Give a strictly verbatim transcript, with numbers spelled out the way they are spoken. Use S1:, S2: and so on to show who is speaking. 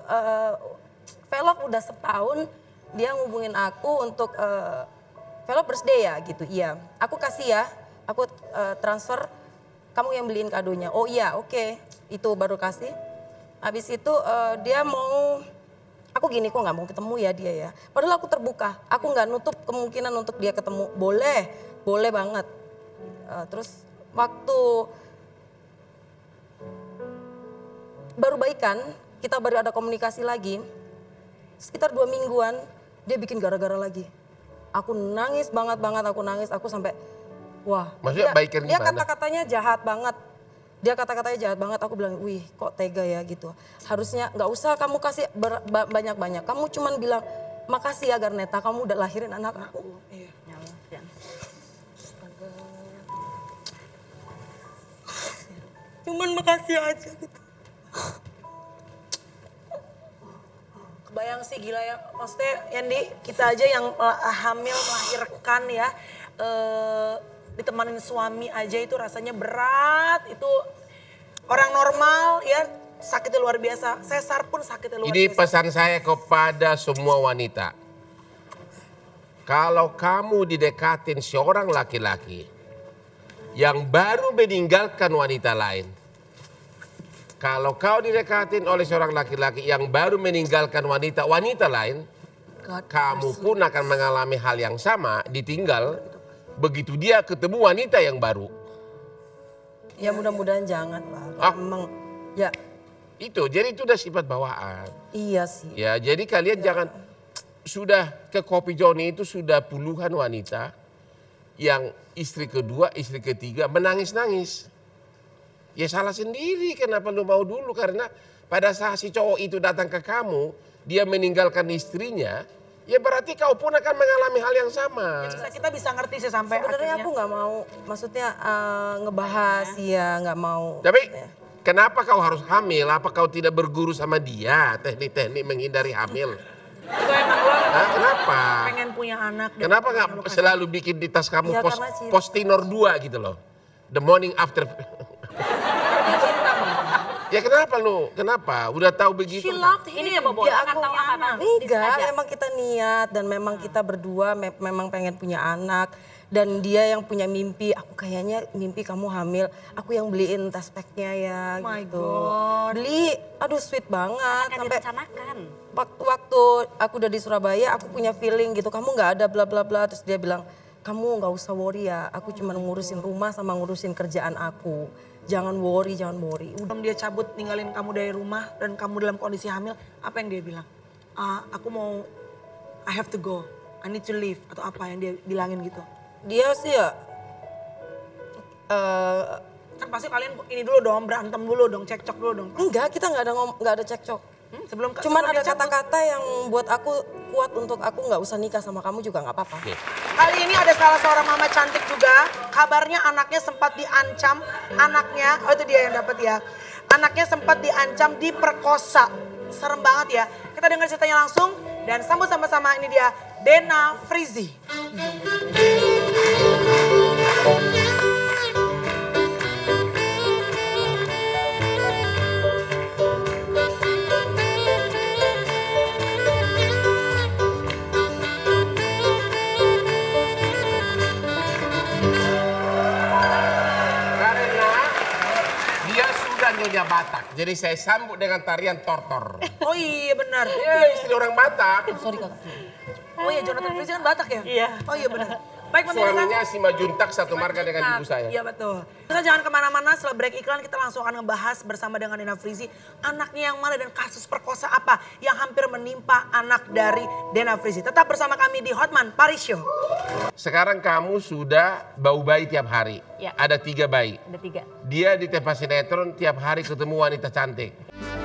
S1: uh, Velop udah setahun dia ngubungin aku untuk uh, Velop birthday ya gitu. Iya, aku kasih ya, aku uh, transfer kamu yang beliin kadonya. Oh iya, oke, okay. Itu baru kasih. Habis itu uh, dia mau, aku gini kok nggak mau ketemu ya dia ya. Padahal aku terbuka, aku nggak nutup kemungkinan untuk dia ketemu. Boleh, boleh banget. Uh, terus waktu baru baikan, kita baru ada komunikasi lagi. Sekitar dua mingguan, dia bikin gara-gara lagi. Aku nangis banget-banget, aku nangis, aku sampai wah.
S2: Maksudnya
S1: dia,
S2: baikan
S1: dia
S2: gimana?
S1: kata-katanya jahat banget. Dia kata-katanya jahat banget, aku bilang, wih kok tega ya gitu. Harusnya nggak usah kamu kasih banyak-banyak. Kamu cuman bilang, makasih ya Garneta, kamu udah lahirin anak aku. Iya. Cuman makasih aja gitu.
S3: Kebayang sih gila ya, maksudnya Yandi kita aja yang hamil melahirkan ya, eh, ditemanin suami aja itu rasanya berat, itu orang normal ya sakitnya luar biasa, sesar pun sakitnya luar
S2: Ini
S3: biasa.
S2: pesan saya kepada semua wanita. Kalau kamu didekatin seorang laki-laki yang baru meninggalkan wanita lain, kalau kau didekatin oleh seorang laki-laki yang baru meninggalkan wanita-wanita lain, God, kamu pun akan mengalami hal yang sama, ditinggal begitu dia ketemu wanita yang baru.
S1: Ya mudah-mudahan jangan lah.
S2: Ah.
S1: Emang ya.
S2: Itu, jadi itu udah sifat bawaan.
S1: Iya sih.
S2: Ya, jadi kalian ya. Jangan, sudah ke Kopi Joni itu sudah puluhan wanita yang istri kedua, istri ketiga menangis-nangis. Ya salah sendiri, kenapa lu mau dulu? Karena pada saat si cowok itu datang ke kamu, dia meninggalkan istrinya, ya berarti kau pun akan mengalami hal yang sama.
S3: Ya, bisa, kita bisa ngerti sih sampai
S1: sebenarnya aku nggak mau, maksudnya uh, ngebahas ya nggak mau.
S2: Tapi
S1: ya.
S2: Kenapa kau harus hamil? Apa kau tidak berguru sama dia teknik-teknik menghindari hamil?
S3: Itu emang lo
S2: Hah, kenapa?
S3: pengen punya anak.
S2: Kenapa nggak selalu bikin di tas kamu
S1: ya,
S2: pos, postinor dua gitu loh? The morning after. Ya kenapa lu? Kenapa? Udah tahu begitu?
S3: She loved him. Ini ya Bobo,
S1: ya, aku
S3: tahu apa?
S1: Enggak, emang kita niat dan memang kita berdua me memang pengen punya anak. Dan dia yang punya mimpi, aku kayaknya mimpi kamu hamil, aku yang beliin tas packnya ya
S3: oh my
S1: gitu.
S3: God.
S1: Beli, aduh sweet banget.
S4: Akan
S1: sampai
S4: direncanakan.
S1: Waktu, waktu aku udah di Surabaya, aku punya feeling gitu, kamu nggak ada bla bla bla. Terus dia bilang, kamu nggak usah worry ya, aku cuma ngurusin rumah sama ngurusin kerjaan aku. Jangan worry, jangan worry.
S3: Udah dia cabut ninggalin kamu dari rumah dan kamu dalam kondisi hamil, apa yang dia bilang? Uh, aku mau, I have to go, I need to leave, atau apa yang dia bilangin gitu?
S1: Dia sih ya, uh,
S3: kan pasti kalian ini dulu dong, berantem dulu dong, cekcok dulu dong.
S1: Enggak, kita nggak ada nggak ada cekcok.
S3: Hmm, sebelum
S1: Cuman
S3: sebelum
S1: ada kata-kata yang buat aku kuat untuk aku nggak usah nikah sama kamu juga nggak apa-apa.
S3: Kali ini ada salah seorang mama cantik juga, kabarnya anaknya sempat diancam, anaknya, oh itu dia yang dapat ya, anaknya sempat diancam diperkosa, serem banget ya. Kita dengar ceritanya langsung dan sambut sama-sama, ini dia Dena Frizi.
S2: Nyonya Batak, jadi saya sambut dengan tarian tortor.
S3: Oh iya benar.
S2: Iya, istri orang Batak.
S1: Sorry kakak.
S3: Oh iya, Jonathan Frizi kan Batak ya?
S4: Iya.
S3: Oh iya benar. Baik pemirsa.
S2: Suaminya si Majuntak satu marga dengan ibu saya.
S3: Iya betul. Kita jangan kemana-mana, setelah break iklan kita langsung akan ngebahas bersama dengan Dena Frizi. Anaknya yang mana dan kasus perkosa apa yang hampir menimpa anak dari Dena Frizi. Tetap bersama kami di Hotman Paris Show.
S2: Sekarang kamu sudah bau bayi tiap hari.
S4: Ya.
S2: Ada tiga bayi.
S4: Ada tiga.
S2: Dia di tempat sinetron tiap hari ketemu wanita cantik.